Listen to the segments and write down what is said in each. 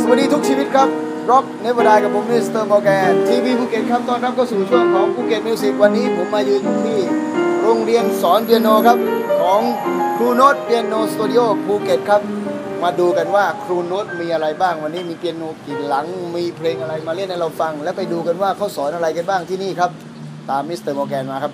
วัสดีทุกชีวิตครับร็อกเนเวอร์ไดกับผมมิสเตอร์มอร์แกนทีวีภูเก็ตครับตอนรับเข้าสู่ช่วงของภูเก็ตมิวสิกวันนี้ผมมายืนอยู่ที่โรงเรียนสอนเปียโนครับของครูโน้ตเปียโนสตูดิโอภูเก็ตครับมาดูกันว่าครูโน้ตมีอะไรบ้างวันนี้มีเปียโนกี่หลังมีเพลงอะไรมาเล่นให้เราฟังแล้วไปดูกันว่าเขาสอนอะไรกันบ้างที่นี่ครับตามมิสเตอร์มอร์แกนมาครับ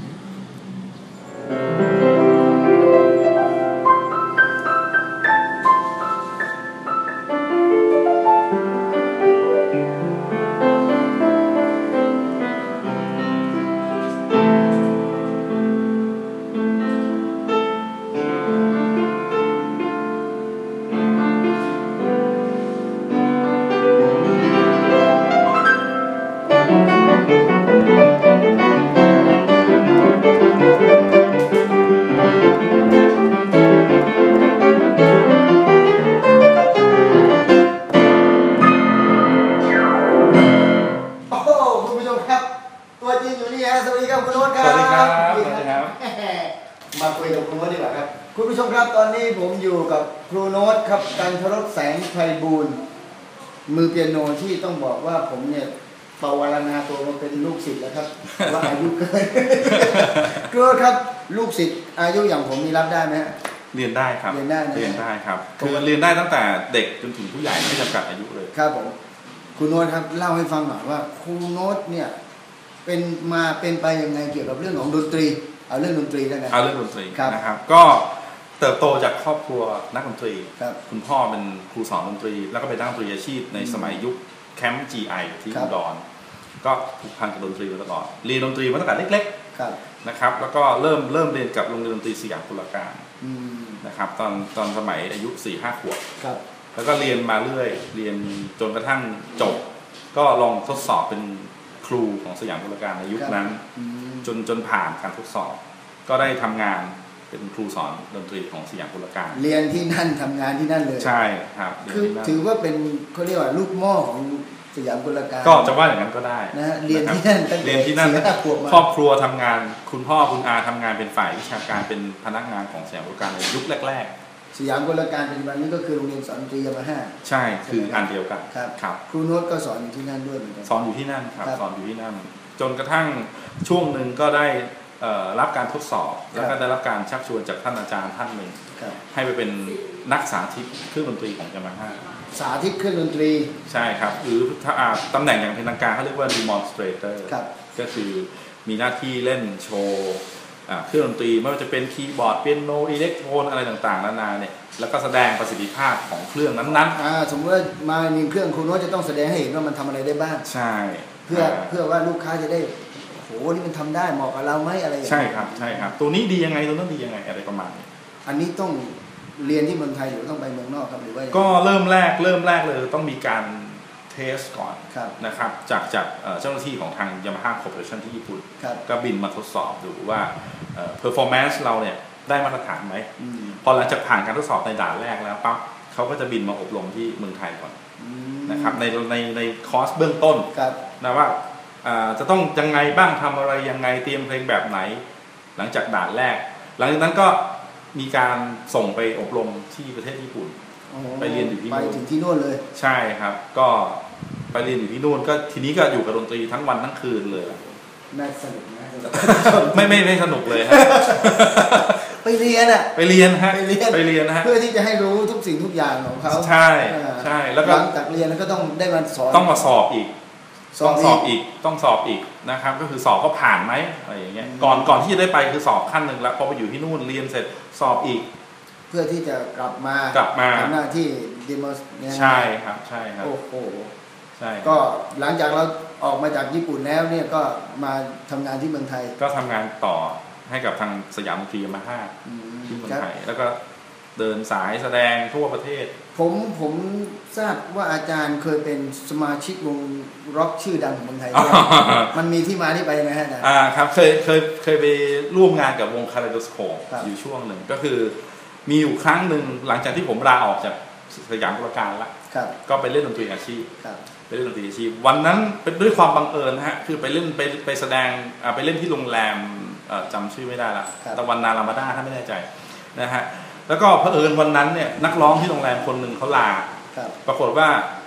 ตัวจริงอยู่นี่ฮะสวัสดีครับคุณโน้ตครับสวัสดีครับสวัสดีครับมาคุยกับครูโน้ตดีกว่าครับคุณผู้ชมครับตอนนี้ผมอยู่กับครูโน้ตครับกันทรสแสงไพบูลย์มือเปียโนที่ต้องบอกว่าผมเนี่ยปวารณาตัวมาเป็นลูกศิษย์แล้วครับว่าอายุเกินครูครับลูกศิษย์อายุอย่างผมมีรับได้ไหมฮะเรียนได้ครับเรียนได้นะเรียนได้ครับคือเรียนได้ตั้งแต่เด็กจนถึงผู้ใหญ่ไม่จำกัดอายุเลยครับผมครูโน้ตครับเล่าให้ฟังหน่อยว่าครูโน้ตเนี่ยเป็นไปยังไงเกี่ยวกับเรื่องของดนตรีเอาเรื่องดนตรีแล้วกันเอาเรื่องดนตรีนะครับก็เติบโตจากครอบครัวนักดนตรีคุณพ่อเป็นครูสอนดนตรีแล้วก็เป็นนักดนตรีอาชีพในสมัยยุคแคมป์ GI ที่อุดรก็ผูกพันกับดนตรีมาตลอดเรียนดนตรีมาตั้งแต่เล็กๆนะครับแล้วก็เริ่มเรียนกับโรงเรียนดนตรีสยามกุลการนะครับตอนสมัยอายุ 4-5 ขวบแล้วก็เรียนมาเรื่อยเรียนจนกระทั่งจบก็ลองทดสอบเป็นครูของสยามกุลการในยุคนั้นจนผ่านการทดสอบก็ได้ทำงานเป็นครูสอนดนตรีของสยามกุลการเรียนที่นั่นทำงานที่นั่นเลยใช่ครับคือถือว่าเป็นเขาเรียกว่าลูกหม้อของสยามกุลการก็จะว่าอย่างนั้นก็ได้นะเรียนที่นั่นเรียนที่นั่นครอบครัวทำงานคุณพ่อคุณอาทำงานเป็นฝ่ายวิชาการเป็นพนักงานของสยามกุลการในยุคแรกสยามกุลการปัจจุบันนี้ก็คือโรงเรียนสอนดนตรียามาฮ่าใช่คืออันเดียวกันครับครูโน้ตก็สอนอยู่ที่นั่นด้วยเหมือนกันสอนอยู่ที่นั่นครับสอนอยู่ที่นั่นจนกระทั่งช่วงหนึ่งก็ได้รับการทดสอบแล้วก็ได้รับการชักชวนจากท่านอาจารย์ท่านหนึ่งให้ไปเป็นนักสาธิตเครื่องดนตรีของยามาฮ่าสาธิตเครื่องดนตรีใช่ครับหรือถ้าตำแหน่งอย่างเป็นทางการเขาเรียกว่า demonstrator ก็คือมีหน้าที่เล่นโชว์เครื่องดนตรีไม่ว่าจะเป็นคีย์บอร์ดเปียโนอิเล็กโทรนอะไรต่างๆนานาเนี่ยแล้วก็แสดงประสิทธิภาพของเครื่องนั้นๆสมมติว่ามามีเครื่องครูโน้ตจะต้องแสดงให้เห็นว่ามันทำอะไรได้บ้างใช่เพื่อว่าลูกค้าจะได้โหนี่มันทำได้เหมาะกับเราไหมอะไรอย่างเงี้ยใช่ครับตัวนี้ดียังไงตัวนั้นดียังไงอะไรประมาณนี้อันนี้ต้องเรียนที่เมืองไทยหรือต้องไปเมืองนอกครับหรือว่าก็เริ่มแรกเลยต้องมีการเทสก่อนนะครับจากเจ้าหน้าที่ของทาง Yamaha Corporation ที่ญี่ปุ่นก็บินมาทดสอบดูว่าperformance เราเนี่ยได้มาตรฐานไหมพอหลังจากผ่านการทดสอบในด่านแรกแล้วปั๊บเขาก็จะบินมาอบรมที่เมืองไทยก่อนนะครับในคอร์สเบื้องต้นนะว่าจะต้องยังไงบ้างทำอะไรยังไงเตรียมเพลงแบบไหนหลังจากด่านแรกหลังจากนั้นก็มีการส่งไปอบรมที่ประเทศญี่ปุ่นไปเรียนอยู่ที่นู่นไปถึงที่นู่นเลยใช่ครับก็ไปเรียนอยู่ที่นู่นก็ทีนี้ก็อยู่กับดนตรีทั้งวันทั้งคืนเลยน่าสนุกนะไม่สนุกเลยฮะไปเรียนไปเรียนฮะเพื่อที่จะให้รู้ทุกสิ่งทุกอย่างของเขาใช่แล้วก็หลังจากเรียนแล้วก็ต้องได้มาสอนต้องมาสอบอีกต้องสอบอีกนะครับก็คือสอบก็ผ่านไหมอะไรอย่างเงี้ยก่อนที่จะได้ไปคือสอบขั้นหนึ่งแล้วพอไปอยู่ที่นู่นเรียนเสร็จสอบอีกเพื่อที่จะกลับมาทำหน้าที่ดีมอสใช่ครับโอ้โหใช่ก็หลังจากเราออกมาจากญี่ปุ่นแล้วเนี่ยก็มาทำงานที่เมืองไทยก็ทำงานต่อให้กับทางสยามดนตรียามาฮ่าที่เมืองไทยแล้วก็เดินสายแสดงทั่วประเทศผมทราบว่าอาจารย์เคยเป็นสมาชิกวงร็อกชื่อดังของเมืองไทยมันมีที่มาที่ไปไหมฮะครับเคยไปร่วมงานกับวงคาราโดสโคปอยู่ช่วงหนึ่งก็คือมีอยู่ครั้งหนึ่งหลังจากที่ผมลาออกจากสยามกุลการแล้วก็ไปเล่นดนตรีอาชีพวันนั้นเป็นด้วยความบังเอิญฮะคือไปเล่นไปแสดงไปเล่นที่โรงแรมจำชื่อไม่ได้ละตะวันนารามาดาถ้าไม่แน่ใจนะฮะแล้วก็เผอิญวันนั้นเนี่ยนักร้องที่โรงแรมคนหนึ่งเขาลาปรากฏว่า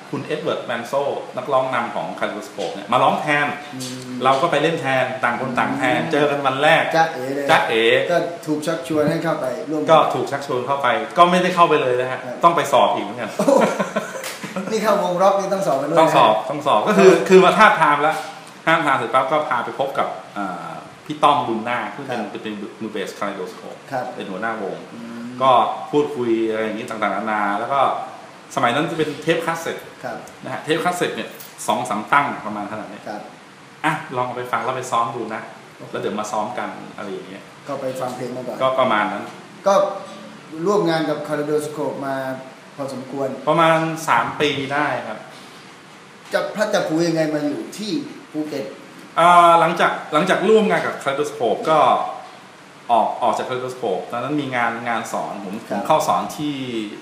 คุณเอ็ดเวิร์ดแมนโซนักร้องนำของคาริโอสโคปเนี่ยมาร้องแทนเราก็ไปเล่นแทนต่างคนต่างแทนเจอกันวันแรกจ๊ะเอ๋เลยจ๊ะเอ๋ก็ถูกชักชวนให้เข้าไปร่วมก็ถูกชักชวนเข้าไปก็ไม่ได้เข้าไปเลยนะฮะต้องไปสอบอีกเหมือนกันนี่เข้าวงร็อกนี่ต้องสอบกันด้วยต้องสอบก็คือมาทาบทามแล้วห้ามทามเสร็จปั๊บก็พาไปพบกับพี่ต้อมบุญนาซึ่งเป็นมือเบสคาริโอสโคปเป็นหัวหน้าวงก็พูดคุยอะไรอย่างนี้ต่างๆนานาแล้วก็สมัยนั้นจะเป็นเทปคาสเซ็ตนะฮะเทปคาสเซ็ตเนี่ย2-3ตั้งประมาณขนาดนี้อ่ะลองไปฟังแล้วไปซ้อมดูนะแล้วเดี๋ยวมาซ้อมกันอะไรอย่างเงี้ยก็ไปฟังเพลงมาก่อนก็ประมาณนั้นก็ร่วมงานกับคาริโอสโคปมาพอสมควรประมาณ3 ปีได้ครับจะพระจะพูยังไงมาอยู่ที่ภูเก็ตหลังจากร่วมงานกับคาริโอสโคปก็ออกจากคาริโอสโคปตอนนั้นมีงานสอนผมเข้าสอนที่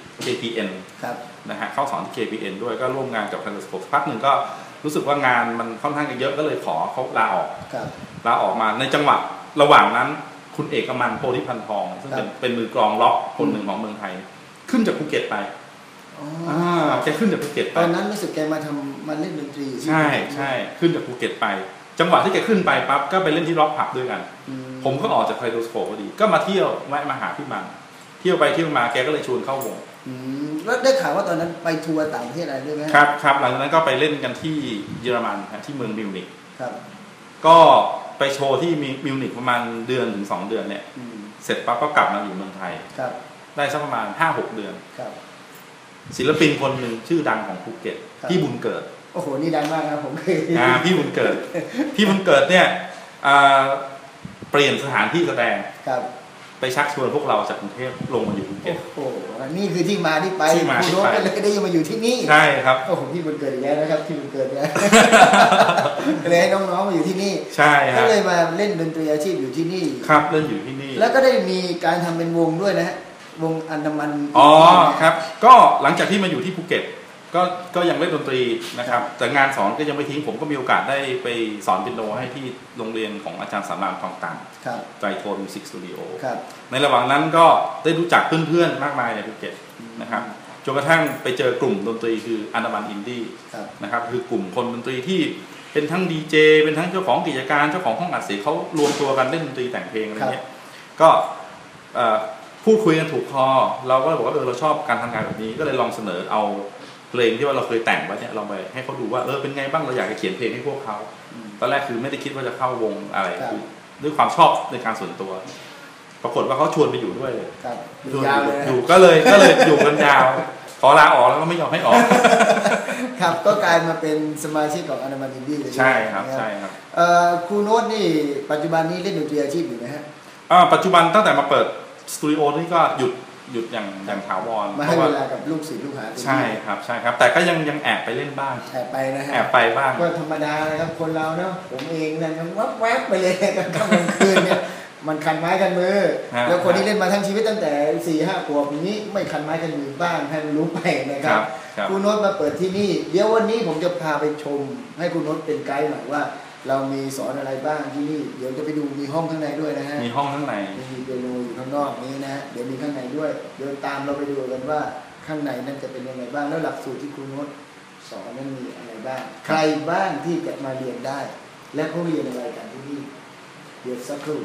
KPN นะฮะเข้าสอนที่ KPN ด้วยก็ร่วมงานกับคาริโอสโคปพักหนึ่งก็รู้สึกว่างานมันค่อนข้างเยอะก็เลยขอเขาลาออกมาในจังหวะระหว่างนั้นคุณเอกมันโพธิพันธ์ทองซึ่งเป็นมือกลองล็อกคนหนึ่งของเมืองไทยขึ้นจากภูเก็ตไปแกขึ้นจากภูเก็ตไปตอนนั้นรู้สึกแกมาเล่นดนตรีใช่ขึ้นจากภูเก็ตไปจังหวะที่แกขึ้นไปปั๊บก็ไปเล่นที่ร็อกผับด้วยกันผมก็ออกจากไคโดสโคพอดีก็มาเที่ยวแวะมาหาพี่มันเที่ยวไปเที่ยวมาแกก็เลยชวนเข้าวงแล้วได้ข่าวว่าตอนนั้นไปทัวร์ต่างประเทศอะไรด้วยไหมครับหลังจากนั้นก็ไปเล่นกันที่เยอรมันที่เมืองมิวนิกก็ไปโชว์ที่มิวนิกประมาณ1 เดือนถึง 2 เดือนเนี่ยเสร็จปั๊บก็กลับมาอยู่เมืองไทยได้สักประมาณ 5-6 เดือนศิลปินคนหนึ่งชื่อดังของภูเก็ตพี่บุญเกิดโอ้โหนี่ดังมากนะผมเคยพี่บุญเกิดเนี่ยเปลี่ยนสถานที่แสดงไปชักชวนพวกเราจากกรุงเทพลงมาอยู่ภูเก็ตโอ้โหนี่คือที่มาที่ไปคุณโน้ตก็เลยได้มาอยู่ที่นี่ใช่ครับโอ้โหพี่บุญเกิดอีกแล้วนะครับพี่บุญเกิดเนี่ยเลยให้น้องๆมาอยู่ที่นี่ใช่ครับก็เลยมาเล่นดนตรีอาชีพอยู่ที่นี่ครับเล่นอยู่ที่นี่แล้วก็ได้มีการทำเป็นวงด้วยนะฮะวงอันดามันครับก็หลังจากที่มาอยู่ที่ภูเก็ตก็ยังเล่นดนตรีนะครับแต่งานสอนก็ยังไม่ทิ้งผมก็มีโอกาสได้ไปสอนเปียโนให้ที่โรงเรียนของอาจารย์สามารถทองตังใจโทนมิวสิกสตูดิโอในระหว่างนั้นก็ได้รู้จักเพื่อนๆมากมายในภูเก็ตนะครับจนกระทั่งไปเจอกลุ่มดนตรีคืออันดามันอินดี้นะครับคือกลุ่มคนดนตรีที่เป็นทั้งดีเจเป็นทั้งเจ้าของกิจการเจ้าของห้องอัดเสียงเขารวมตัวกันเล่นดนตรีแต่งเพลงอะไรเงี้ยก็พูดคุยกันถูกคอเราก็เลยบอกว่าเราชอบการทำงานแบบนี้ก็เลยลองเสนอเอาเพลงที่ว่าเราเคยแต่งไว้เนี่ยลองไปให้เขาดูว่าเป็นไงบ้างเราอยากจะเขียนเพลงให้พวกเขาตอนแรกคือไม่ได้คิดว่าจะเข้าวงอะไรคือด้วยความชอบในการส่วนตัวปรากฏว่าเขาชวนไปอยู่ด้วยเลยอยู่ก็เลยอยู่กันยาวขอลาออกแล้วก็ไม่ยอมให้ออกครับก็กลายมาเป็นสมาชิกของอันดามันอินดี้เลยใช่ครับครูโน้ตนี่ปัจจุบันนี้เล่นดนตรีอาชีพอยู่ไหมฮะปัจจุบันตั้งแต่มาเปิดสตูดิโอนี่ก็หยุดอย่างถาวรมาให้เวลากับลูกศิษย์ลูกหาใช่ครับแต่ก็ยังแอบไปเล่นบ้างแอบไปนะฮะแอบไปบ้างก็ธรรมดานะครับคนเราเนาะผมเองเนี่ยมันแวบไปเลยกันกลางคืนเนี่ยมันคันไม้คันมือแล้วคนที่เล่นมาทั้งชีวิตตั้งแต่ 4-5 ขวบนี้ไม่คันไม้คันมือบ้างให้มันรู้ไปนะครับครูโน้ตมาเปิดที่นี่เดี๋ยววันนี้ผมจะพาไปชมให้ครูโน้ตเป็นไกด์หน่อยว่าเรามีสอนอะไรบ้างที่นี่เดี๋ยวจะไปดูมีห้องข้างในด้วยนะฮะมีห้องข้างในมีเปียโนอยู่ข้างนอกนี้นะเดี๋ยวมีข้างในด้วยเดี๋ยวตามเราไปดูกันว่าข้างในนั้นจะเป็นยังไงบ้างแล้วหลักสูตรที่ครูโน้ตสอนนั้นมีอะไรบ้างใครบ้างที่จะมาเรียนได้และเขาเรียนอะไรกันที่นี่เดี๋ยวสักครู่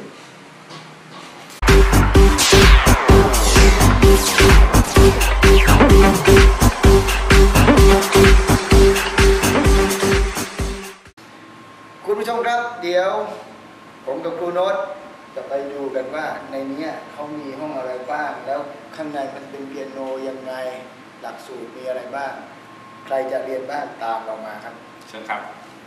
คุณผู้ชมครับเดี๋ยวผมกับครูโน้ตจะไปดูกันว่าในนี้เขามีห้องอะไรบ้างแล้วข้างในมันเป็นเปียโนยังไงหลักสูตรมีอะไรบ้างใครจะเรียนบ้างตามเรามาครับเชิญครับ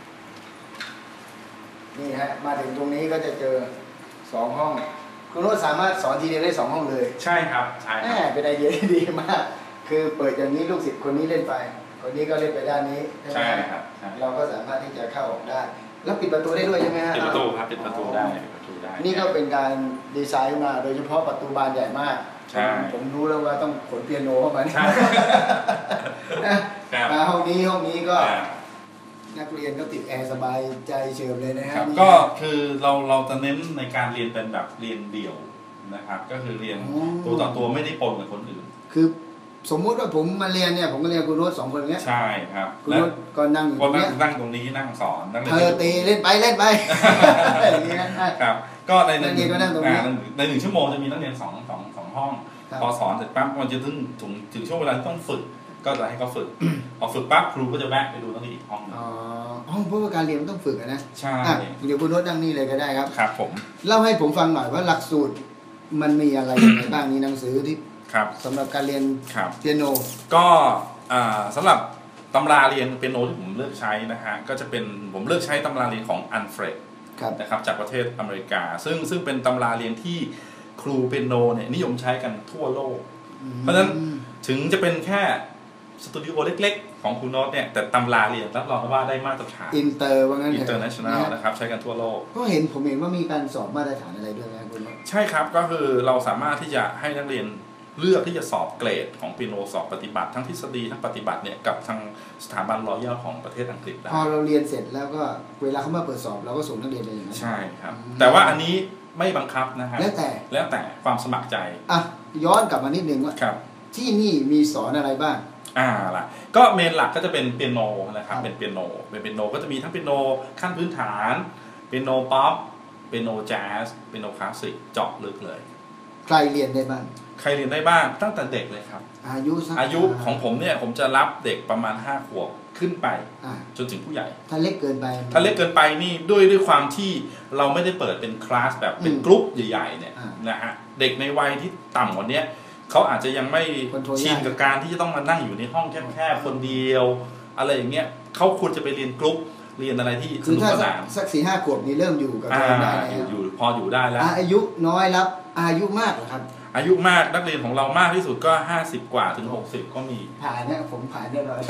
นี่ฮะมาถึงตรงนี้ก็จะเจอ2 ห้องครูโน้ตสามารถสอนทีเดียวได้2 ห้องเลยใช่ครับใช่เป็นไอเดียที่ดีมากคือเปิดอย่างนี้ลูกศิษย์คนนี้เล่นไปคนนี้ก็เล่นไปด้านนี้ใช่ครับเราก็สามารถที่จะเข้าออกได้แล้วปิดประตูได้ด้วยใช่ไหมฮะปิดประตูครับปิดประตูได้นี่ก็เป็นการดีไซน์มาโดยเฉพาะประตูบานใหญ่มากผมรู้แล้วว่าต้องขนเปียโนเข้ามามาห้องนี้ก็นักเรียนก็ติดแอร์สบายใจเฉิบเลยนะฮะก็คือเราจะเน้นในการเรียนเป็นแบบเรียนเดี่ยวนะครับก็คือเรียนตัวต่อตัวไม่ได้ปนกับคนอื่นคือสมมุติว่าผมมาเรียนเนี่ยผมก็เรียนคุณโน้ต2 คนเงี้ยใช่ครับคุณโน้ตก็นั่งอยู่ตรงนี้นั่งตรงนี้นั่งสอนเธอตีเล่นไปอย่างนี้นะครับก็ใน1 ชั่วโมงจะมีนักเรียน2 ห้องพอสอนเสร็จปั๊บมันจะถึงช่วงเวลาที่ต้องฝึกก็จะให้เขาฝึกพอฝึกปั๊บครูก็จะแวะไปดูนักเรียนอีกห้องเพราะว่าการเรียนมันต้องฝึกนะใช่เดี๋ยวคุณโน้ตนั่งนี่เลยก็ได้ครับครับผมเล่าให้ผมฟังหน่อยว่าหลักสูตรมันมีอะไรยังไงบ้างนี่หนังสือที่สำหรับการเรียนเปียโนก็สำหรับตำราเรียนเปียโนที่ผมเลือกใช้นะฮะก็จะเป็นผมเลือกใช้ตำราเรียนของอันเฟรดนะครับจากประเทศอเมริกาซึ่งเป็นตำราเรียนที่ครูเปียโนเนี่ยนิยมใช้กันทั่วโลกเพราะฉะนั้นถึงจะเป็นแค่สตูดิโอเล็กๆของคุณโน้ตเนี่ยแต่ตำราเรียนรับรองว่าได้มาตรฐานอินเตอร์ว่างั้นอินเตอร์เนชั่นแนลนะครับใช้กันทั่วโลกก็ผมเห็นว่ามีการสอบมาตรฐานอะไรด้วยนะคุณโน้ตใช่ครับก็คือเราสามารถที่จะให้นักเรียนเลือกที่จะสอบเกรดของเปียโนสอบปฏิบัติทั้งทฤษฎีทั้งปฏิบัติเนี่ยกับทางสถาบันรอยัลของประเทศอังกฤษได้พอเราเรียนเสร็จแล้วก็เวลาเขามาเปิดสอบเราก็ส่งนักเรียนไปอย่างนั้นใช่ครับแต่ว่าอันนี้ไม่บังคับนะฮะแล้วแต่ความสมัครใจย้อนกลับมานิดนึงว่าที่นี่มีสอนอะไรบ้างล่ะก็เมนหลักก็จะเป็นเปียโนนะครับเป็นเปียโนก็จะมีทั้งเปียโนขั้นพื้นฐานเปียโนป๊อปเปียโนแจ๊สเปียโนคลาสสิกเจาะลึกเลยใครเรียนได้บ้างตั้งแต่เด็กเลยครับอายุของผมเนี่ยผมจะรับเด็กประมาณ5 ขวบขึ้นไปจนถึงผู้ใหญ่ถ้าเล็กเกินไปนี่ด้วยความที่เราไม่ได้เปิดเป็นคลาสแบบเป็นกรุ๊ปใหญ่ๆเนี่ยนะฮะเด็กในวัยที่ต่ำกว่านี้เขาอาจจะยังไม่ชินกับการที่จะต้องมานั่งอยู่ในห้องแคบๆคนเดียวอะไรอย่างเงี้ยเขาควรจะไปเรียนกรุ๊ปเรียนอะไรที่สนุกสนานสัก4-5 ขวบนี่เริ่มอยู่กับเราได้อยู่พออยู่ได้แล้วอายุน้อยรับอายุมากเหรอครับอายุมากนักเรียนของเรามากที่สุดก็50 กว่าถึง60ก็มีผ่านเนี่ยผมผ่านได้เลย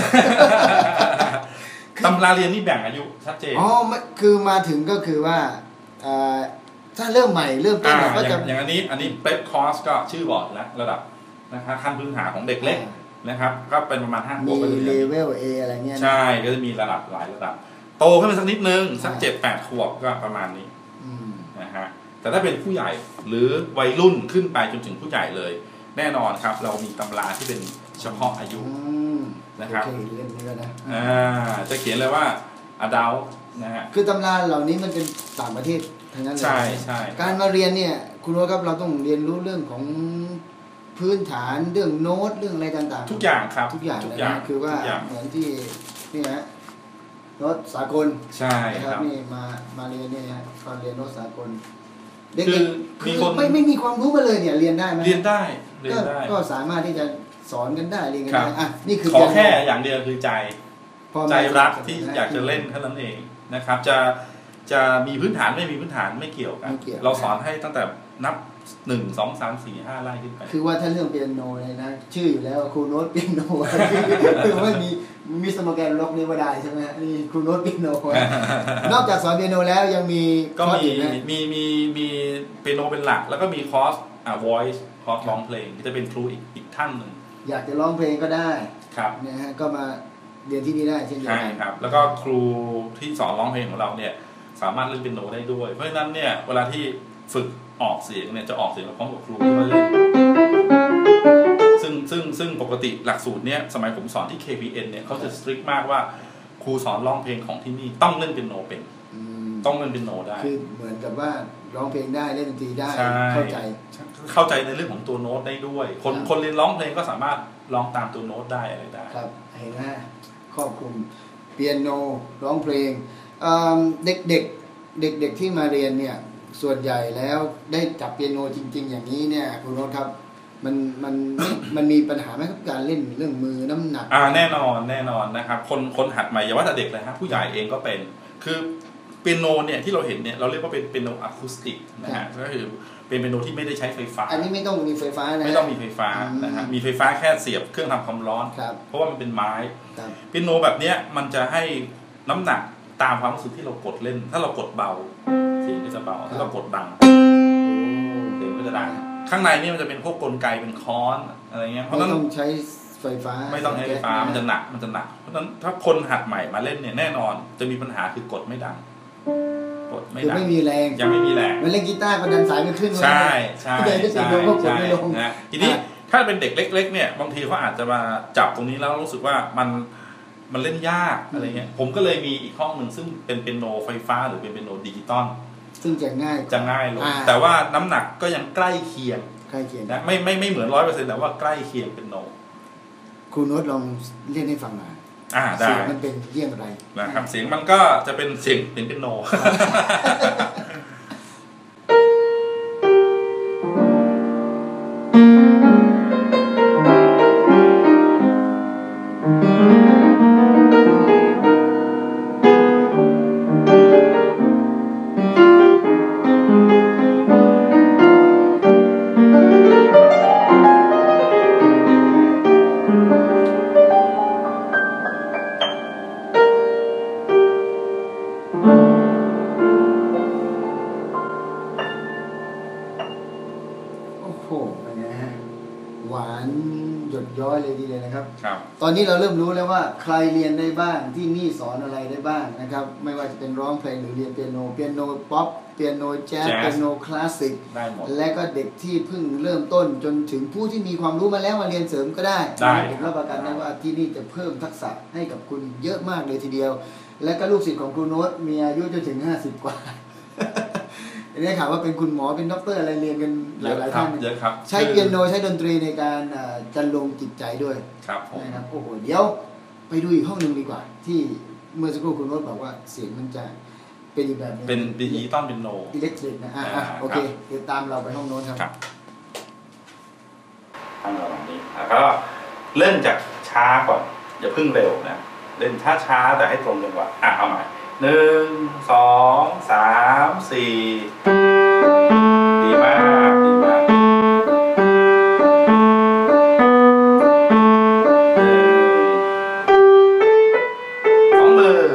ตำราเรียนนี่แบ่งอายุชัดเจนคือมาถึงก็คือว่าถ้าเริ่มใหม่เริ่มต้นก็จะอย่างอันนี้เป๊ปคอร์สก็ชื่อบอร์ดแล้วระดับนะครับขั้นพื้นฐานของเด็กเล็กนะครับก็เป็นประมาณ5 ขวบมีเลเวล A อะไรเงี้ยใช่ก็จะมีระดับหลายระดับโตขึ้นมาสักนิดนึงสัก7-8 ขวบก็ประมาณนี้นะฮะแต่ถ้าเป็นผู้ใหญ่หรือวัยรุ่นขึ้นไปจนถึงผู้ใหญ่เลยแน่นอนครับเรามีตำราที่เป็นเฉพาะอายุนะครับจะเขียนเลยว่า adult นะฮะคือตำราเหล่านี้มันเป็นต่างประเทศทั้งนั้นเลยใช่การมาเรียนเนี่ยคุณรู้ครับเราต้องเรียนรู้เรื่องของพื้นฐานเรื่องโน้ตเรื่องอะไรต่างๆทุกอย่างครับทุกอย่างนะคือว่าเหมือนที่นี่ฮะโน้ตสากลใช่ครับนี่มาเรียนนี่ฮะตอนเรียนโน้ตสากลเด็กๆคือไม่มีความรู้มาเลยเนี่ยเรียนได้ไหมเรียนได้ก็สามารถที่จะสอนกันได้เรียนกันได้นี่คือขอแค่อย่างเดียวคือใจรักที่อยากจะเล่นเท่านั้นเองนะครับจะมีพื้นฐานไม่มีพื้นฐานไม่เกี่ยวกันเราสอนให้ตั้งแต่นับ1 2 3 4 5ไล่ขึ้นไปคือว่าถ้าเรื่องเปียโนเลยนะชื่ออยู่แล้วครูโน้ตเปียโนคือว่ามีสมการล็อกนี้ว่าได้ใช่ไหมนี่ครูโน้ตเปียโนนอกจากสอนเปียโนแล้วยังมีก็มีเปียโนเป็นหลักแล้วก็มีคอร์สvoice คอร์สร้องเพลงที่จะเป็นครูอีกท่านหนึ่งอยากจะร้องเพลงก็ได้ครับนะฮะก็มาเรียนที่นี่ได้เช่นเดียวกันใช่ครับแล้วก็ครูที่สอนร้องเพลงของเราเนี่ยสามารถเล่นเปียโนได้ด้วยเพราะฉะนั้นเนี่ยเวลาที่ฝึกออกเสียงเนี่ยจะออกเสียงพร้อมกับครูที่มาเล่นซึ่งปกติหลักสูตรเนี่ยสมัยผมสอนที่ KPN เนี่ยเขาจะสตริกมากว่าครูสอนร้องเพลงของที่นี่ต้องเล่นเปียโนเป็นต้องเล่นเปียโนได้คือเหมือนกับว่าร้องเพลงได้เล่นดนตรีได้เข้าใจในเรื่องของตัวโน้ตได้ด้วยคนเรียนร้องเพลงก็สามารถร้องตามตัวโน้ตได้อะไรได้ครับเห็นไหมครอบคลุมเปียโนร้องเพลงเด็กที่มาเรียนเนี่ยส่วนใหญ่แล้วได้จับเปียโนจริงๆอย่างนี้เนี่ยคุณโน้ตครับมันมีปัญหาไหมครับการเล่นเรื่องมือน้ำหนักแน่นอนนะครับคนหัดใหม่อย่าว่าแต่เด็กเลยครับผู้ใหญ่เองก็เป็นคือเปียโนเนี่ยที่เราเห็นเนี่ยเราเรียกว่าเป็นเปียโนอะคูสติกนะฮะก็คือเป็นเปียโนที่ไม่ได้ใช้ไฟฟ้าอันนี้ไม่ต้องมีไฟฟ้านะไม่ต้องมีไฟฟ้านะฮะมีไฟฟ้าแค่เสียบเครื่องทำความร้อนเพราะว่ามันเป็นไม้เปียโนแบบนี้มันจะให้น้ำหนักตามความรู้สึกที่เรากดเล่นถ้าเรากดเบาเสียงก็จะเบาถ้าเรากดดังเสียงก็จะดังข้างในนี่มันจะเป็นพวกกลไกเป็นค้อนอะไรเงี้ยเพราะนั้นต้องใช้ไฟฟ้าไม่ต้องใช้ไฟฟ้ามันจะหนักเพราะฉะนั้นถ้าคนหัดใหม่มาเล่นเนี่ยแน่นอนจะมีปัญหาคือกดไม่ดังกดไม่ดังไม่มีแรงยังไม่มีแรงมันเล่นกีตาร์ก็ดันสายไม่ขึ้นใช่นะทีนี้ถ้าเป็นเด็กเล็กๆเนี่ยบางทีเขาอาจจะมาจับตรงนี้แล้วรู้สึกว่ามันเล่นยากอะไรเงี้ยผมก็เลยมีอีกห้องหนึ่งซึ่งเป็นเปียโนไฟฟ้าหรือเป็นเปียโนดิจิตอลซึ่งจะง่ายลงแต่ว่าน้ำหนักก็ยังใกล้เคียงนะไม่เหมือน100%แต่ว่าใกล้เคียงเป็นโนครูโน้ตลองเล่นให้ฟังหน่อยได้เสียงมันเป็นเยี่ยงไรนะครับเสียงมันก็จะเป็นเสียงเป็นโนหวานหยดย้อยเลยดีเลยนะครับครับตอนนี้เราเริ่มรู้แล้วว่าใครเรียนได้บ้างที่นี่สอนอะไรได้บ้างนะครับไม่ว่าจะเป็นร้องเพลงหรือเรียนเปียโนป๊อปเปียโนแจ๊สเปียโนคลาสสิกได้หมดและก็เด็กที่เพิ่งเริ่มต้นจนถึงผู้ที่มีความรู้มาแล้วมาเรียนเสริมก็ได้ผมรับประกันได้ว่าที่นี่จะเพิ่มทักษะให้กับคุณเยอะมากเลยทีเดียวและก็ลูกศิษย์ของครูโน้ตมีอายุจนถึง50กว่าได้ข่าวว่าเป็นคุณหมอเป็นด็อกเตอร์อะไรเรียนกันหลายท่านใช้เปียโนใช้ดนตรีในการจันลงจิตใจด้วยนะครับโอ้โหเดี๋ยวไปดูอีกห้องหนึ่งดีกว่าที่เมื่อสักครู่คุณโน้ตบอกว่าเสียงมันจะเป็นอีกแบบนึงเป็นดิจิตอลเป็นโนอิเล็กทริกนะโอเคเดี๋ยวตามเราไปห้องโน้ตครับทางเราแบบนี้แล้วก็เริ่มจากช้าก่อนอย่าพึ่งเร็วนะเล่นช้าแต่ให้ตรงจังหวะเอาใหม่1 2 3 4ดีมาก2 มือ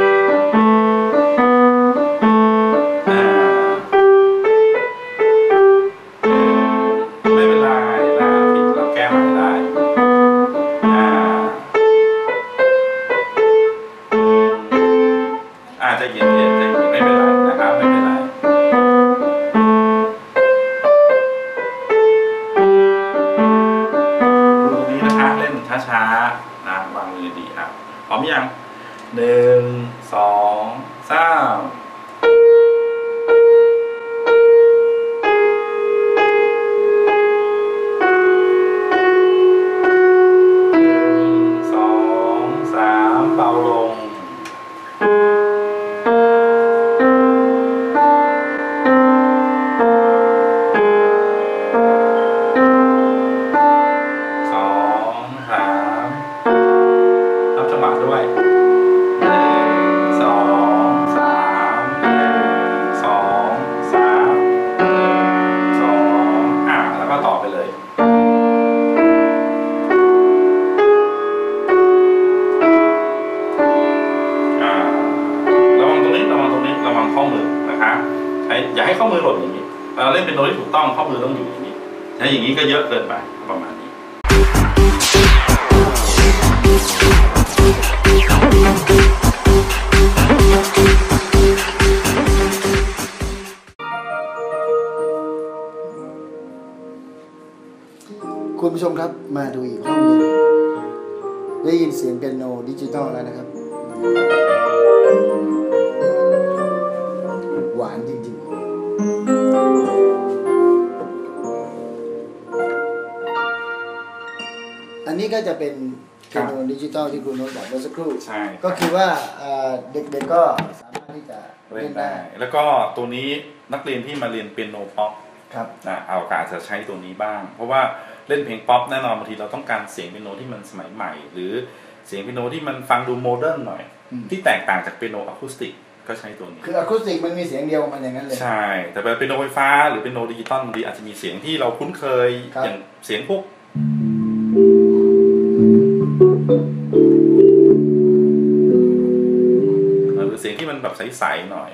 ไม่เป็นไรนะผิดเราแก้มันได้จะเย็นไม่เป็นไรนะครับไม่เป็นไรดูตรงนี้นะคะเล่นช้าๆนะวางมือดีครับพร้อมยัง1 2 3เบาลงด้วย1 2 3 1 2 3 2แล้วก็ต่อไปเลยระวังตรงนี้ระวังข้อมือนะคะอย่าให้ข้อมือหล่นอย่างนี้เราเล่นเป็นโน้ตที่ถูกต้องข้อมือต้องอยู่อย่างนี้ถ้าอย่างนี้ก็เยอะเกินไปประมาณนี้คุณผู้ชมครับมาดูอีกห้องหนึ่งได้ยินเสียงเปียโนดิจิตอลแล้วนะครับหวานจริงๆอันนี้ก็จะเป็นเปียโนดิจิตอลที่คุณโน้ตบอกเมื่อสักครู่ก็คือว่าเด็กๆก็สามารถที่จะเล่นได้แล้วก็ตัวนี้นักเรียนที่มาเรียนเปียโนป๊อปเอาโอกาสจะใช้ตัวนี้บ้างเพราะว่าเล่นเพลงป๊อปแน่นอนบางทีเราต้องการเสียงเปียโนที่มันสมัยใหม่หรือเสียงเปียโนที่มันฟังดูโมเดิร์นหน่อยที่แตกต่างจากเปียโนอะคูสติกก็ใช้ตัวนี้คืออะคูสติกมันมีเสียงเดียวมันอย่างนั้นเลยใช่แต่เป็นเปียโนไฟฟ้าหรือเปียโนดิจิตอลบางทีอาจจะมีเสียงที่เราคุ้นเคยอย่างเสียงพวกหรือเสียงที่มันแบบใสๆหน่อย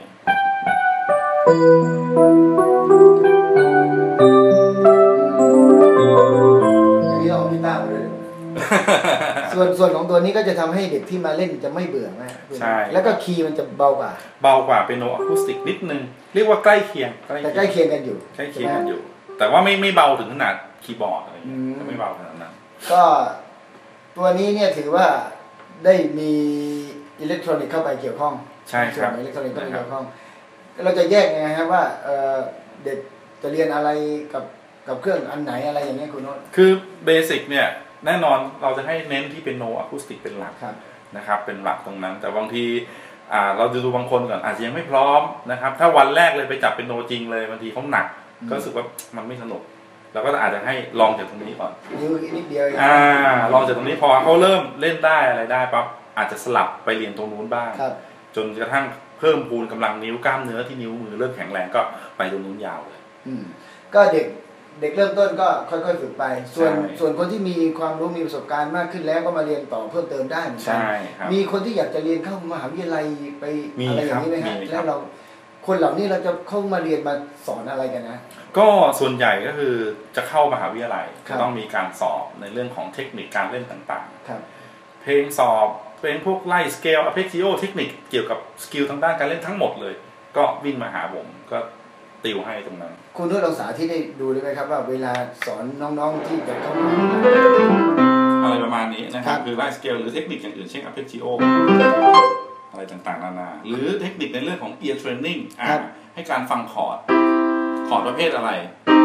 อย่างนี้เราเอากีตาร์มาเลยส่วนของตัวนี้ก็จะทำให้เด็กที่มาเล่นจะไม่เบื่อนะใช่แล้วก็คีย์มันจะเบากว่าเปียโนอะคูสติกนิดนึงเรียกว่าใกล้เคียงแต่ใกล้เคียงกันอยู่ใกล้เคียงกันอยู่แต่ว่าไม่เบาถึงขนาดคีย์บอร์ดอะไรเงี้ยไม่เบาขนาดนั้นก็ตัวนี้เนี่ยถือว่าได้มีอิเล็กทรอนิกส์เข้าไปเกี่ยวข้องใช่ครับอิเล็กทรอนิกส์เข้าไปเกี่ยวข้องเราจะแยกไงครับว่าเด็กจะเรียนอะไรกับเครื่องอันไหนอะไรอย่างเงี้ยคุณโน้ตคือเบสิกเนี่ยแน่นอนเราจะให้เน้นที่เป็นโนอะคูสติกเป็นหลักนะครับเป็นหลักตรงนั้นแต่บางทีเราจะดูบางคนก่อนอาจจะยังไม่พร้อมนะครับถ้าวันแรกเลยไปจับเป็นโนจริงเลยบางทีเขาหนักก็รู้สึกว่ามันไม่สนุกเราก็อาจจะให้ลองจากตรงนี้ก่อนนิดเดียวลองจากตรงนี้พอเขาเริ่มเล่นได้อะไรได้ปั๊บอาจจะสลับไปเรียนตรงนู้นบ้างจนกระทั่งเพิ่มพูนกำลังนิ้วกล้ามเนื้อที่นิ้วมือเริ่มแข็งแรงก็ไปตรงนู้นยาวเลยก็เด็กเริ่มต้นก็ค่อยๆฝึกไปส่วนคนที่มีความรู้มีประสบการณ์มากขึ้นแล้วก็มาเรียนต่อเพิ่มเติมได้เหมือนกันมีคนที่อยากจะเรียนเข้ามหาวิทยาลัยไปอะไรอย่างนี้ไหมฮะแล้วเราคนเหล่านี้เราจะเข้ามาเรียนมาสอนอะไรกันนะก็ส่วนใหญ่ก็คือจะเข้ามหาวิทยาลัยจะต้องมีการสอบในเรื่องของเทคนิคการเล่นต่างๆเพลงสอบเพลงพวกไล่สเกลอะเพกซิโอเทคนิคเกี่ยวกับสกิลทางด้านการเล่นทั้งหมดเลยก็วิ่งมาหาผมก็ติวให้ตรงนั้นคุณทดลองสาธิตให้ดูได้ไหมครับว่าเวลาสอนน้องๆที่จะเข้ามาอะไรประมาณนี้นะครับคือไล่สเกลหรือเทคนิคอย่างอื่นเช่นอะเพกซิโออะไรต่างๆนานาหรือเทคนิคในเรื่องของ ear training ให้การฟังคอร์ดประเภทอะไร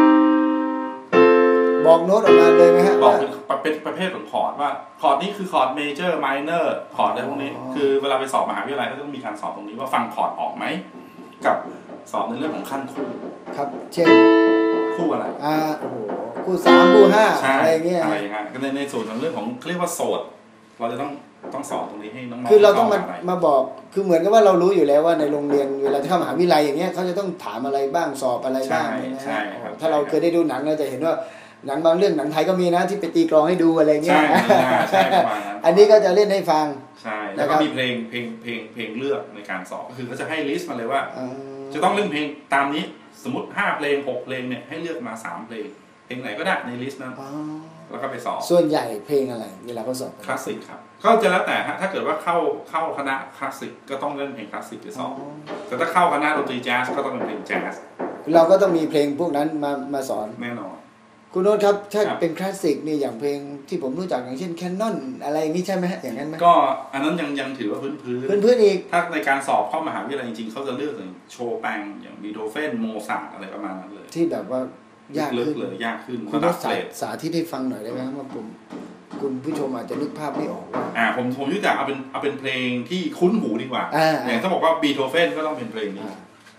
บอกโน้ตออกมาเลยไหมฮะบอกเป็นประเภทของคอร์ดว่าคอร์ดนี้คือคอร์ดเมเจอร์ไมเนอร์คอร์ดอะไรพวกนี้คือเวลาไปสอบมหาวิทยาลัยก็ต้องมีการสอบตรงนี้ว่าฟังคอร์ดออกไหมกับสอบในเรื่องของขั้นคู่ครับเช่นคู่อะไรโอ้โหคู่3คู่5อะไรเงี้ยอะไรอย่างเงี้ยก็ในส่วนของเรื่องของเรียกว่าโสดเราจะต้องสอนตรงนี้ให้น้องๆคือเราต้องมาบอกคือเหมือนกับว่าเรารู้อยู่แล้วว่าในโรงเรียนเวลาที่เข้ามหาวิทยาลัยอย่างเงี้ยเขาจะต้องถามอะไรบ้างสอบอะไรบ้างใช่ถ้าเราเคยได้ดูหนังเราจะเห็นว่าหนังบางเรื่องหนังไทยก็มีนะที่ไปตีกลองให้ดูอะไรเงี้ยใช่ประมาณนั้นอันนี้ก็จะเล่นให้ฟังใช่แล้วก็มีเพลงเลือกในการสอบก็คือเขาจะให้ลิสต์มาเลยว่าจะต้องเล่นเพลงตามนี้สมมติ5เพลง6เพลงเนี่ยให้เลือกมา3เพลงไหนก็ได้ในลิสต์นั้นแล้วก็ไปสอบส่วนใหญ่เพลงอะไรเวลาเขาสอบคลาสสิกครับก็จะแล้วแต่ถ้าเกิดว่าเข้าคณะคลาสสิกก็ต้องเล่นเพลงคลาสสิกไปสอบแต่ถ้าเข้าคณะดนตรีแจ๊สก็ต้องเป็นเพลงแจ๊สเราก็ต้องมีเพลงพวกนั้นมาสอนแน่นอนคุณโน้ตครับถ้าเป็นคลาสสิกนี่อย่างเพลงที่ผมรู้จักอย่างเช่นแคนนอนอะไรอย่างนี้ใช่ไหมอย่างนั้นไหมก็อันนั้นยังถือว่าพื้นอีกถ้าในการสอบเข้ามหาวิทยาลัยจริงๆเขาจะเลือกอย่างโชแปงอย่างบีโธเฟนโมซาร์ทอะไรประมาณนั้นเลยที่แบบว่ายากขึ้นเลยยากขึ้นคุณโน้ตสาธิตให้ฟังหน่อยได้ไหมครับว่าคุณผู้ชมอาจจะนึกภาพไม่ออกว่าผมยกตัวอย่างเอาเป็นเพลงที่คุ้นหูดีกว่าอย่างถ้าบอกว่าบีโธเฟนก็ต้องเป็นเพลงนี้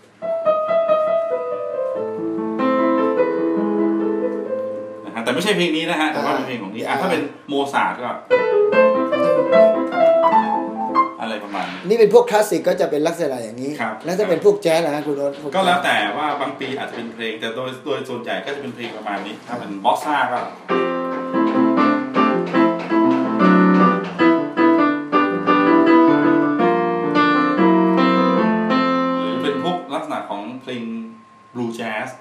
แต่ไม่ใช่เพลงนี้นะฮะแต่ว่าเป็นเพลงของนี้ถ้าเป็นโมซาร์ทก็อะไรประมาณนี่เป็นพวกคลาสสิกก็จะเป็นลักษณะอย่างนี้แล้วจะเป็นพวกแจ๊สนะคุณโน้ตก็แล้วแต่ว่าบางปีอาจจะเป็นเพลงแต่โดยส่วนใหญ่ก็จะเป็นเพลงประมาณนี้ถ้าเป็นบอสซ่าก็หรือเป็นพวกลักษณะของเพลงบลูแจ๊ส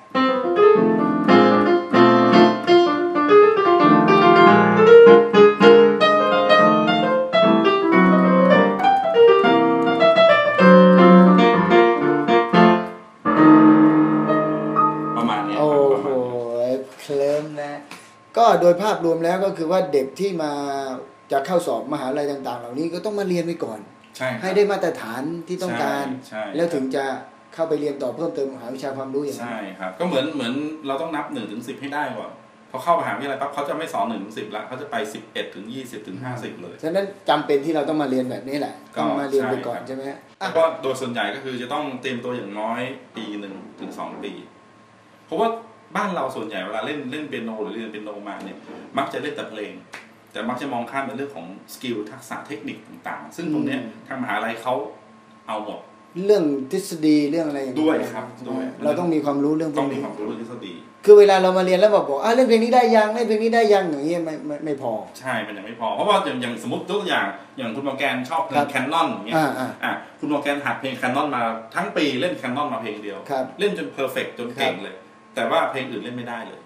ก็โดยภาพรวมแล้วก็คือว่าเด็กที่มาจะเข้าสอบมหาลัยต่างๆเหล่านี้ก็ต้องมาเรียนไปก่อนให้ได้มาตรฐานที่ต้องการแล้วถึงจะเข้าไปเรียนต่อเพิ่มเติมมหาวิชาความรู้อย่างนี้ใช่ครับก็เหมือนเราต้องนับ1 ถึง 10ให้ได้ก่อนพอเข้ามหาวิทยาลัยปั๊บเขาจะไม่สอน1 ถึง 10ละเขาจะไป11 ถึง 20 ถึง 50เลยฉะนั้นจำเป็นที่เราต้องมาเรียนแบบนี้แหละต้องมาเรียนไปก่อนใช่ไหมก็โดยส่วนใหญ่ก็คือจะต้องเตรียมตัวอย่างน้อยปี1 ถึง 2 ปีเพราะว่าบ้านเราส่วนใหญ่เวลาเล่นเปียโนหรือเรียนเปียโนมาเนี่ยมักจะเล่นแต่เพลงแต่มักจะมองข้ามในเรื่องของสกิลทักษะเทคนิคต่างๆซึ่งตรงนี้ทางมหาลัยเขาเอาหมดเรื่องทฤษฎีเรื่องอะไรอย่างด้วยครับด้วยเราต้องมีความรู้เรื่องต้องมีความรู้เรื่องทฤษฎีคือเวลาเรามาเรียนแล้วบอกเล่นเพลงนี้ได้ยังเล่นเพลงนี้ได้ยังอย่างนี้ไม่พอใช่มันยังไม่พอเพราะว่าอย่างสมมติตัวอย่างคุณมอร์แกนชอบเพลงแคนนอนอย่างเงี้ยคุณมอร์แกนหัดเพลงแคนนอนมาทั้งปีเล่นแคนนอนมาเพลงเดียวเล่นจนเพอร์เฟกต์จนเก่งเลยแต่ว่าเพลงอื่นเล่นไม่ได้เลย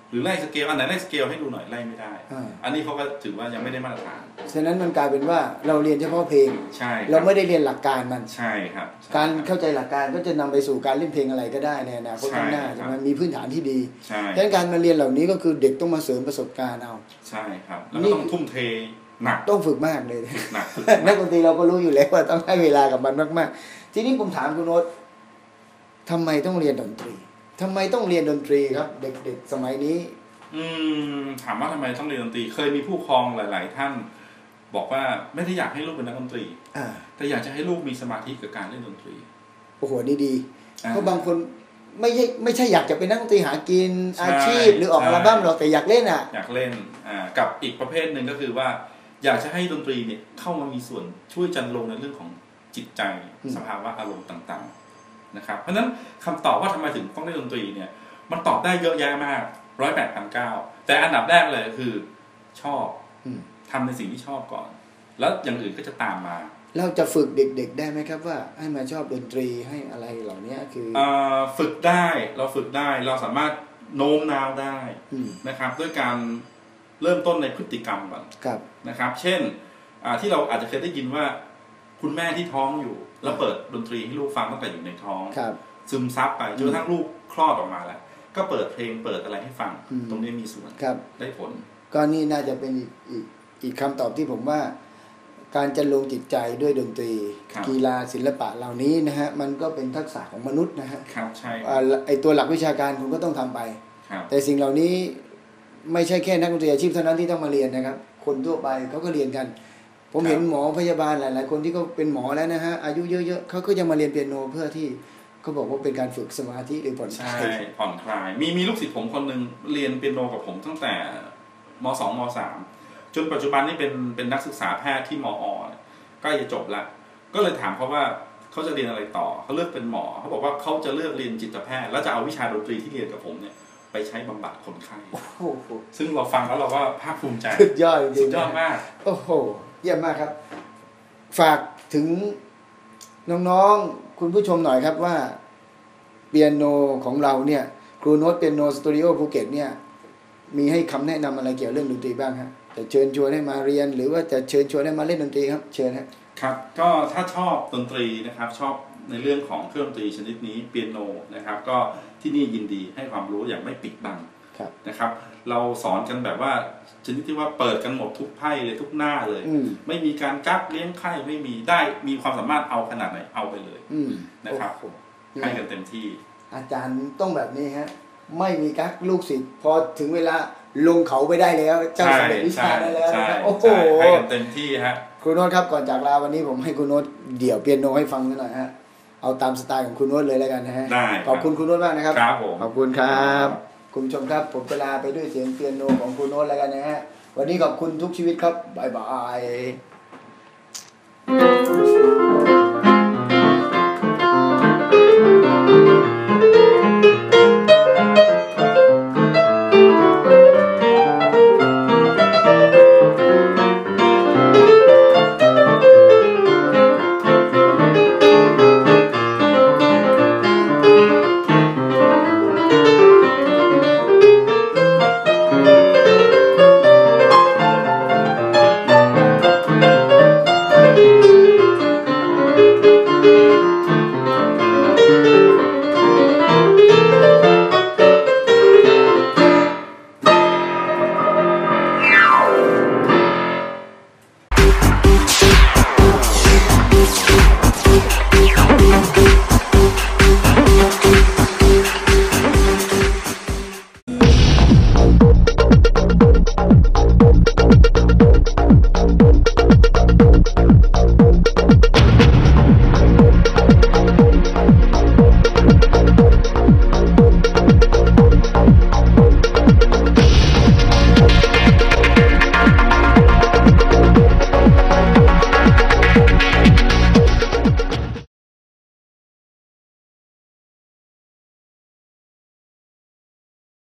หรือไล่สเกลอันไหนไล่สเกลให้ดูหน่อยไล่ไม่ได้อันนี้เขาก็ถือว่ายังไม่ได้มาตรฐานฉะนั้นมันกลายเป็นว่าเราเรียนเฉพาะเพลงใช่เราไม่ได้เรียนหลักการมันใช่ครับการเข้าใจหลักการก็จะนำไปสู่การเล่นเพลงอะไรก็ได้ในอนาคตข้างหน้าใช่ไหมมีพื้นฐานที่ดีใช่ดังนั้นการมาเรียนเหล่านี้ก็คือเด็กต้องมาเสริมประสบการณ์เอาใช่ครับแล้วก็ต้องทุ่มเทหนักต้องฝึกมากเลยหนักนักดนตรีเราก็รู้อยู่แล้วว่าต้องให้เวลากับมันมากๆทีนี้ผมถามคุณโน้ตทำไมต้องเรียนดนตรีทำไมต้องเรียนดนตรีครับเด็กๆสมัยนี้ถามว่าทำไมต้องเรียนดนตรีเคยมีผู้ปกครองหลายๆท่านบอกว่าไม่ได้อยากให้ลูกเป็นนักดนตรีแต่อยากจะให้ลูกมีสมาธิกับการเล่นดนตรีโอ้โหนี่ดีเพราะบางคนไม่ใช่อยากจะเป็นนักดนตรีหากินอาชีพหรือออกอัลบั้มหรอกแต่อยากเล่นอยากเล่นกับอีกประเภทหนึ่งก็คือว่าอยากจะให้ดนตรีเนี่ยเข้ามามีส่วนช่วยจันลงในเรื่องของจิตใจสภาวะอารมณ์ต่างๆนะครับเพราะฉะนั้นคำตอบว่าทำไมถึงต้องเล่นดนตรีเนี่ยมันตอบได้เยอะแยะมาก108,900แต่อันดับแรกเลยคือชอบทำในสิ่งที่ชอบก่อนแล้วอย่างอื่นก็จะตามมาเราจะฝึกเด็กๆได้ไหมครับว่าให้มาชอบดนตรีให้อะไรเหล่านี้คือฝึกได้เราสามารถโน้มน้าวได้นะครับด้วยการเริ่มต้นในพฤติกรรมก่อนนะครับเช่นที่เราอาจจะเคยได้ยินว่าคุณแม่ที่ท้องอยู่แล้วเปิดดนตรีให้ลูกฟังตั้งแต่อยู่ในท้องซึมซับไปจนกระทั่งลูกคลอดออกมาแล้วก็เปิดเพลงเปิดอะไรให้ฟังตรงนี้มีส่วนได้ผลก็นี่น่าจะเป็นอีกคำตอบที่ผมว่าการจะลงจิตใจด้วยดนตรีกีฬาศิลปะเหล่านี้นะฮะมันก็เป็นทักษะของมนุษย์นะฮะใช่ไอตัวหลักวิชาการคุณก็ต้องทำไปแต่สิ่งเหล่านี้ไม่ใช่แค่นักดนตรีอาชีพเท่านั้นที่ต้องมาเรียนนะครับคนทั่วไปเขาก็เรียนกันผมเห็นหมอพยาบาลหลายๆคนที่เขาเป็นหมอแล้วนะฮะอายุเยอะๆเขาก็จะมาเรียนเปียโนเพื่อที่เขาบอกว่าเป็นการฝึกสมาธิหรือผ่อนคลายผ่อนคลายมีลูกศิษย์ผมคนหนึ่งเรียนเปียโนกับผมตั้งแต่ม.2 ม.3 จนปัจจุบันนี้เป็นนักศึกษาแพทย์ที่มอ.ใกล้จะจบแล้วก็เลยถามเขาว่าเขาจะเรียนอะไรต่อเขาเลือกเป็นหมอเขาบอกว่าเขาจะเลือกเรียนจิตแพทย์แล้วจะเอาวิชาดนตรีที่เรียนกับผมเนี่ยไปใช้บำบัดคนไข้ซึ่งเราฟังแล้วเราก็ภาคภูมิใจสุดยอดจริงสุดยอดมากโอ้โหเยี่ยมมากครับฝากถึงน้องๆคุณผู้ชมหน่อยครับว่าเปียโนของเราเนี่ยครูโน้ตเปียโนสตูดิโอภูเก็ตเนี่ยมีให้คำแนะนำอะไรเกี่ยวเรื่องดนตรีบ้างครับจะเชิญชวนให้มาเรียนหรือว่าจะเชิญชวนให้มาเล่นดนตรีครับเชิญครับก็ถ้าชอบดนตรีนะครับชอบในเรื่องของเครื่องดนตรีชนิดนี้เปียโนนะครับก็ที่นี่ยินดีให้ความรู้อย่างไม่ปิดบังนะครับเราสอนกันแบบว่าชนิดที่ว่าเปิดกันหมดทุกไพ่เลยทุกหน้าเลยไม่มีการกักเลี้ยงไข้ไม่มีได้มีความสามารถเอาขนาดไหนเอาไปเลยนะครับให้กันเต็มที่อาจารย์ต้องแบบนี้ฮะไม่มีกักลูกศิษย์พอถึงเวลาลงเขาไปได้แล้วเจ้าสำเร็จวิชาได้แล้วโอ้โหให้กันเต็มที่ฮะคุณโน้ตครับก่อนจากลาวันนี้ผมให้คุณโน้ตเดี่ยวเปียโนให้ฟังหน่อยฮะเอาตามสไตล์ของคุณโน้ตเลยแล้วกันนะฮะขอบคุณคุณโน้ตมากนะครับครับผมขอบคุณครับคุณผู้ชมครับผมจะลาไปด้วยเสียงเปียโนของคุณโน้ตแล้วกันนะฮะวันนี้ขอบคุณทุกชีวิตครับบ๊ายบาย